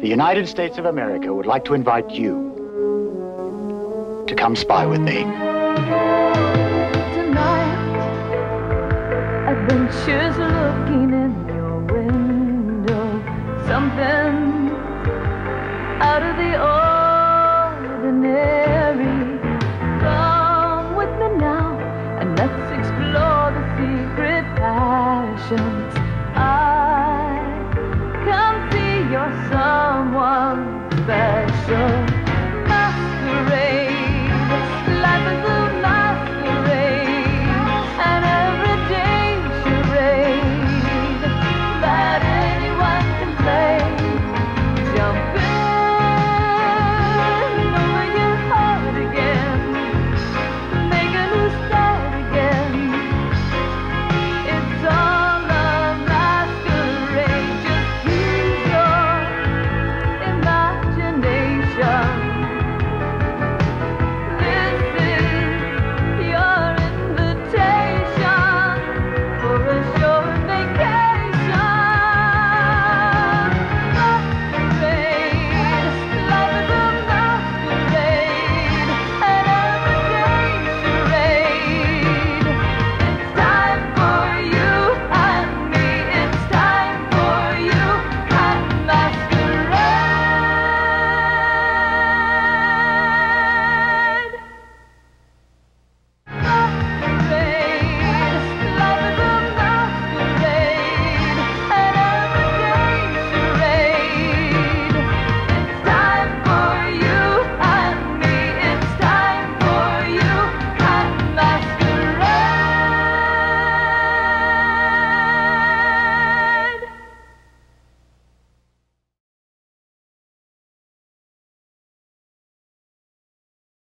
The United States of America would like to invite you to come spy with me. Tonight, adventures looking in your window. Something out of the ordinary. Come with me now and let's explore the secret passion